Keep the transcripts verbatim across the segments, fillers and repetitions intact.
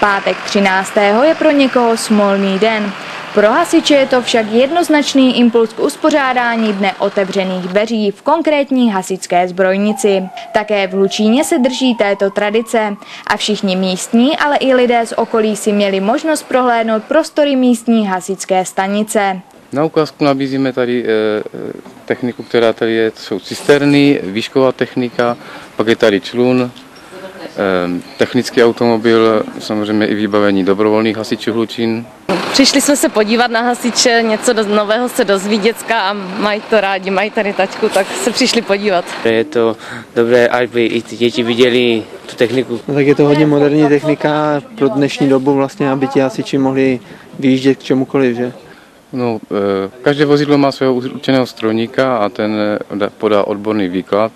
Pátek třináctého je pro někoho smolný den. Pro hasiče je to však jednoznačný impuls k uspořádání dne otevřených dveří v konkrétní hasičské zbrojnici. Také v Hlučíně se drží této tradice a všichni místní, ale i lidé z okolí si měli možnost prohlédnout prostory místní hasičské stanice. Na ukázku nabízíme tady techniku, která tady je, to jsou cisterny, výšková technika, pak je tady člun, technický automobil, samozřejmě i vybavení dobrovolných hasičů Hlučín. Přišli jsme se podívat na hasiče, něco nového se dozví děcka a mají to rádi, mají tady taťku, tak se přišli podívat. Je to dobré, aby i ty děti viděli tu techniku. No, tak je to hodně moderní technika pro dnešní dobu vlastně, aby ti hasiči mohli vyjíždět k čemukoliv, že? No, každé vozidlo má svého určeného strojníka a ten podá odborný výklad.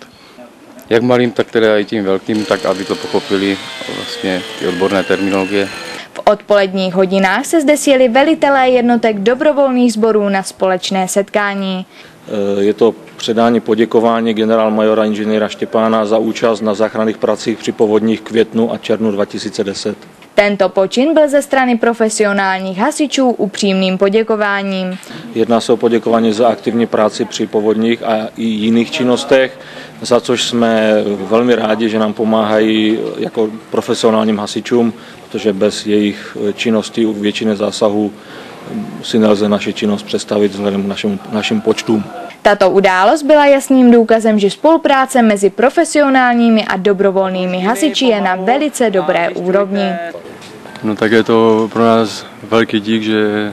Jak malým, tak teda i tím velkým, tak aby to pochopili vlastně ty odborné terminologie. V odpoledních hodinách se zde sjeli velitelé jednotek dobrovolných sborů na společné setkání. Je to předání poděkování generálmajora inženýra Štěpána za účast na záchranných pracích při povodních květnu a červnu dva tisíce deset. Tento počin byl ze strany profesionálních hasičů upřímným poděkováním. Jedná se o poděkování za aktivní práci při povodních a i jiných činnostech, za což jsme velmi rádi, že nám pomáhají jako profesionálním hasičům, protože bez jejich činnosti u většiny zásahů si nelze naši činnost představit vzhledem k našim, našim počtům. Tato událost byla jasným důkazem, že spolupráce mezi profesionálními a dobrovolnými hasiči je na velice dobré úrovni. No tak je to pro nás velký dík, že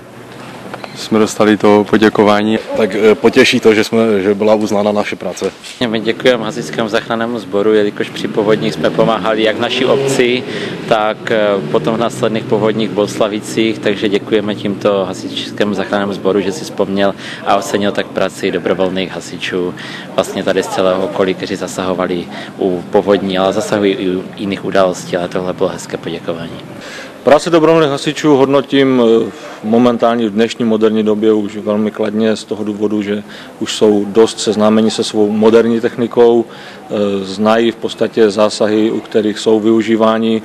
jsme dostali to poděkování. Tak potěší to, že, jsme, že byla uznána naše práce. My děkujeme hasičskému záchrannému sboru, jelikož při povodních jsme pomáhali jak naší obci, tak potom v následných povodních v Bolslavicích, takže děkujeme tímto hasičskému záchrannému sboru, že si vzpomněl a ocenil tak práci dobrovolných hasičů vlastně tady z celého okolí, kteří zasahovali u povodní, ale zasahují i u jiných událostí, ale tohle bylo hezké poděkování. Práci dobrovolných hasičů hodnotím momentálně v dnešní moderní době už velmi kladně z toho důvodu, že už jsou dost seznámeni se svou moderní technikou, znají v podstatě zásahy, u kterých jsou využíváni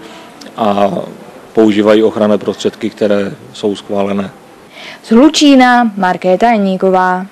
a používají ochranné prostředky, které jsou schválené. Z Hlučína Markéta Jeníková.